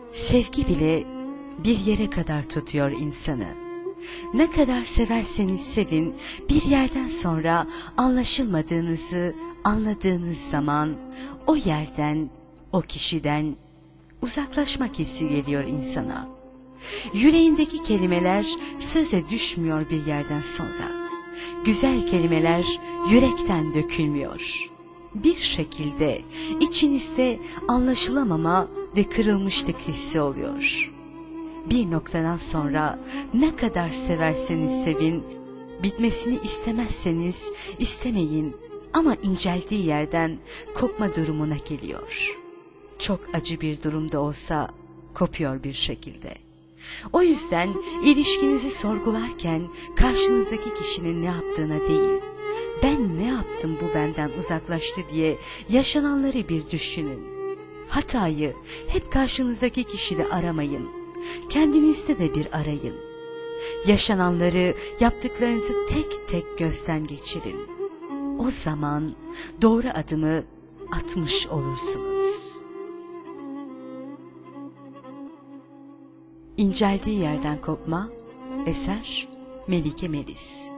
Sevgi bile bir yere kadar tutuyor insanı. Ne kadar severseniz sevin, bir yerden sonra anlaşılmadığınızı anladığınız zaman o yerden, o kişiden uzaklaşmak hissi geliyor insana. Yüreğindeki kelimeler söze düşmüyor bir yerden sonra. Güzel kelimeler yürekten dökülmüyor. Bir şekilde içinizde anlaşılamama ve kırılmışlık hissi oluyor. Bir noktadan sonra ne kadar severseniz sevin, bitmesini istemezseniz istemeyin ama inceldiği yerden kopma durumuna geliyor. Çok acı bir durumda olsa kopuyor bir şekilde. O yüzden ilişkinizi sorgularken karşınızdaki kişinin ne yaptığına değil, ben ne yaptım bu benden uzaklaştı diye yaşananları bir düşünün. Hatayı hep karşınızdaki kişide aramayın. Kendinizde de bir arayın. Yaşananları, yaptıklarınızı tek tek gözden geçirin. O zaman doğru adımı atmış olursunuz. İnceldiği yerden kopma. Eser Melike Melis.